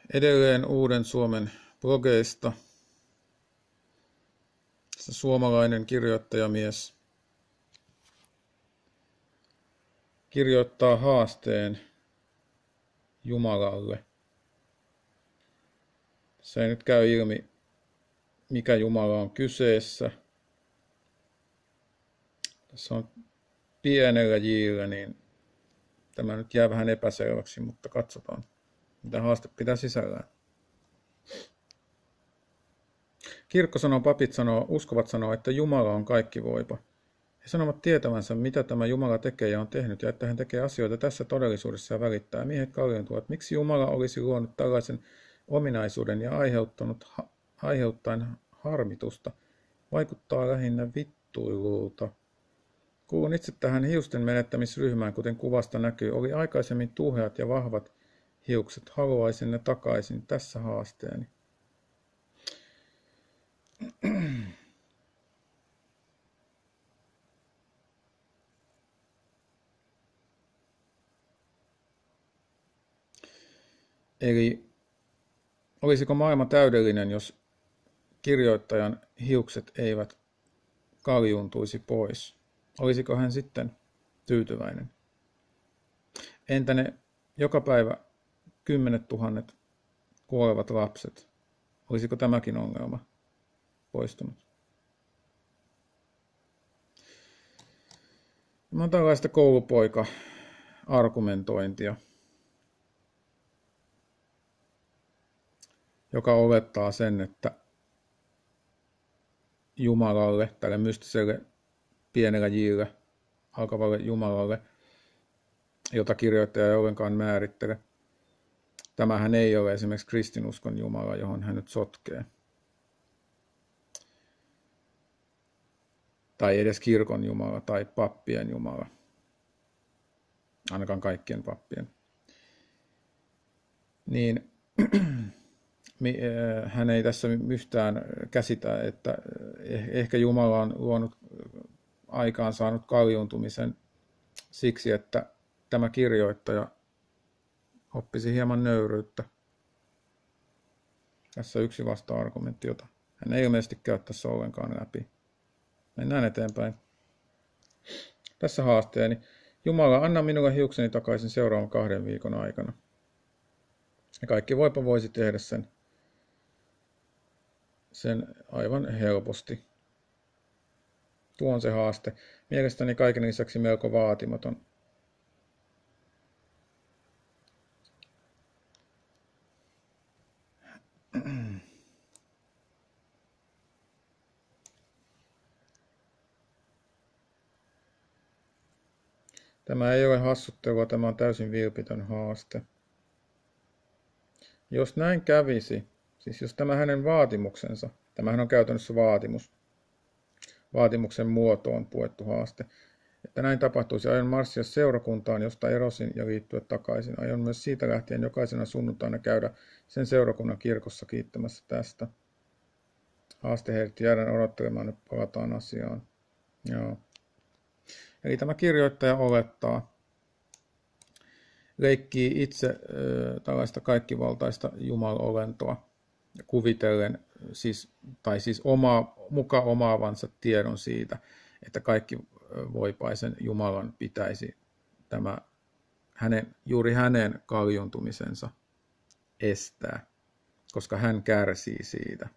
Edelleen Uuden Suomen blogeista. Suomalainen kirjoittajamies kirjoittaa haasteen Jumalalle. Se ei nyt käy ilmi, mikä Jumala on kyseessä. Tässä on pienellä jillä, niin tämä nyt jää vähän epäselväksi, mutta katsotaan, mitä haaste pitää sisällään. Kirkko sanoo, papit sanoo, uskovat sanoo, että Jumala on kaikkivoipa. He sanovat tietävänsä, mitä tämä Jumala tekee ja on tehnyt, ja että hän tekee asioita tässä todellisuudessa ja välittää. Miehet kalliintuvat, miksi Jumala olisi luonut tällaisen ominaisuuden ja aiheuttaen harmitusta. Vaikuttaa lähinnä vittuilulta. Kuulun itse tähän hiusten menettämisryhmään, kuten kuvasta näkyy. Oli aikaisemmin tuheat ja vahvat hiukset. Haluaisin ne takaisin. Tässä haasteeni. Eli olisiko maailma täydellinen, jos kirjoittajan hiukset eivät kaljuntuisi pois? Olisiko hän sitten tyytyväinen? Entä ne joka päivä 10 000 kuolevat lapset? Olisiko tämäkin ongelma poistunut? Tämä on tällaista koulupoika-argumentointia, joka olettaa sen, että Jumalalle, tälle mystiselle pienellä jillä alkavalle Jumalalle, jota kirjoittaja ei ollenkaan määrittele. Tämähän ei ole esimerkiksi kristinuskon Jumala, johon hän nyt sotkee. Tai edes kirkon Jumala tai pappien Jumala. Ainakaan kaikkien pappien. Niin hän ei tässä yhtään käsitä, että ehkä Jumala on luonut aikaan saanut kaljuuntumisen siksi, että tämä kirjoittaja oppisi hieman nöyryyttä. Tässä yksi vasta-argumentti, jota hän ei ilmeisesti käy tässä ollenkaan läpi. Mennään eteenpäin. Tässä haasteeni. Jumala, anna minulle hiukseni takaisin seuraavan 2 viikon aikana. Ja kaikki voipa voisi tehdä sen aivan helposti. Tuo on se haaste. Mielestäni kaiken lisäksi melko vaatimaton. Tämä ei ole hassuttelua, tämä on täysin vilpitön haaste. Jos näin kävisi, siis jos tämä hänen vaatimuksensa, tämähän on käytännössä vaatimus, vaatimuksen muotoon puettu haaste, että näin tapahtuisi, aion marssia seurakuntaan, josta erosin ja liittyä takaisin. Aion myös siitä lähtien jokaisena sunnuntaina käydä sen seurakunnan kirkossa kiittämässä tästä. Haaste heitti jäädään odottelemaan, nyt palataan asiaan. Joo. Eli tämä kirjoittaja olettaa, leikkii itse tällaista kaikkivaltaista Jumalolentoa kuvitellen, siis muka omaavansa tiedon siitä, että kaikki voipaisen Jumalan pitäisi juuri hänen kaljuntumisensa estää, koska hän kärsii siitä.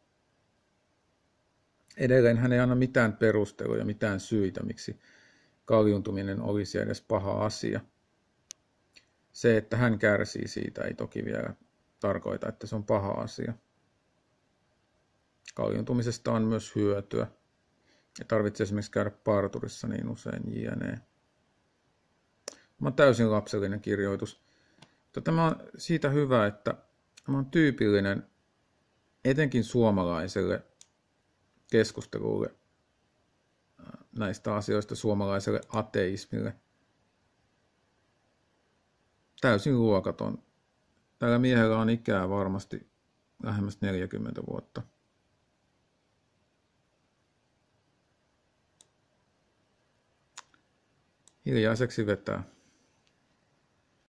Edelleen hän ei anna mitään perusteluja, mitään syitä, miksi kaljuntuminen olisi edes paha asia. Se, että hän kärsii siitä, ei toki vielä tarkoita, että se on paha asia. Kaljuntumisesta on myös hyötyä. Ei tarvitse esimerkiksi käydä parturissa niin usein jne. Tämä on täysin lapsellinen kirjoitus. Mutta tämä on siitä hyvä, että tämä on tyypillinen etenkin suomalaiselle keskustelulle näistä asioista, suomalaiselle ateismille. Täysin luokaton. Tällä miehellä on ikää varmasti lähemmäs 40 vuotta. Hiljaiseksi vetää.